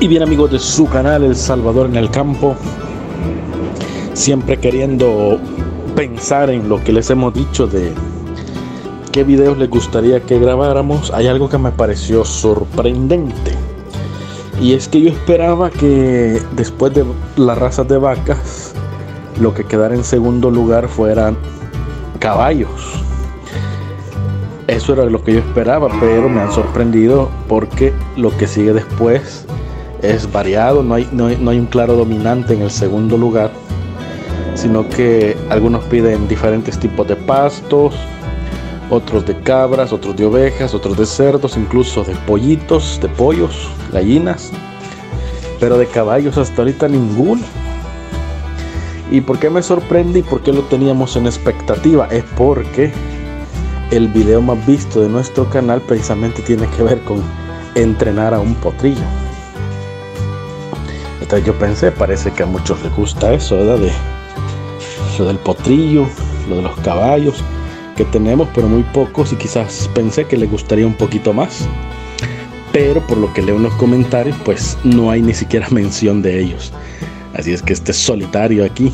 Y bien, amigos de su canal El Salvador en el Campo, siempre queriendo pensar en lo que les hemos dicho de qué videos les gustaría que grabáramos, hay algo que me pareció sorprendente. Y es que yo esperaba que después de las razas de vacas, lo que quedara en segundo lugar fueran caballos. Eso era lo que yo esperaba, pero me han sorprendido porque lo que sigue después es variado. No hay un claro dominante en el segundo lugar, sino que algunos piden diferentes tipos de pastos, otros de cabras, otros de ovejas, otros de cerdos, incluso de pollitos, de pollos, gallinas, pero de caballos hasta ahorita ninguno. ¿Y por qué me sorprende y por qué lo teníamos en expectativa? Es porque el video más visto de nuestro canal precisamente tiene que ver con entrenar a un potrillo. Entonces yo pensé, parece que a muchos les gusta eso, ¿verdad? Lo del potrillo, lo de los caballos que tenemos, pero muy pocos, y quizás pensé que les gustaría un poquito más. Pero por lo que leo en los comentarios, pues no hay ni siquiera mención de ellos. Así es que este es solitario aquí.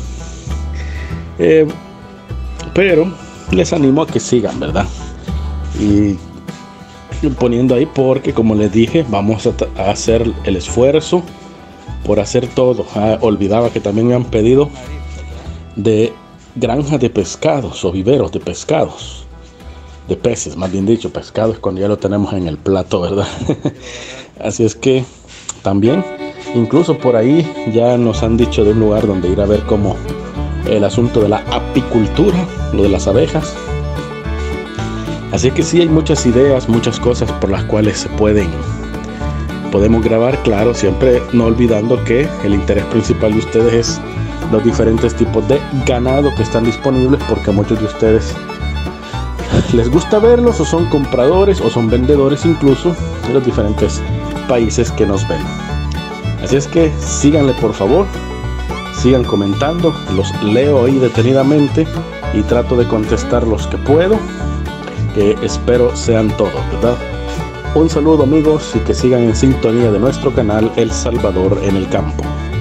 Pero les animo a que sigan, ¿verdad? Y poniendo ahí porque, como les dije, vamos a hacer el esfuerzo por hacer todo. Olvidaba que también me han pedido de granjas de pescados o viveros de pescados, de peces, más bien dicho. Pescado es cuando ya lo tenemos en el plato, ¿verdad? Así es que también, incluso por ahí ya nos han dicho de un lugar donde ir a ver cómo el asunto de la apicultura, lo de las abejas. Así que sí, hay muchas ideas, muchas cosas por las cuales podemos grabar, claro, siempre no olvidando que el interés principal de ustedes es los diferentes tipos de ganado que están disponibles, porque a muchos de ustedes les gusta verlos, o son compradores o son vendedores incluso de los diferentes países que nos ven. Así es que síganle, por favor, sigan comentando, los leo ahí detenidamente y trato de contestar los que puedo, que espero sean todos, ¿verdad? Un saludo, amigos, y que sigan en sintonía de nuestro canal El Salvador en el Campo.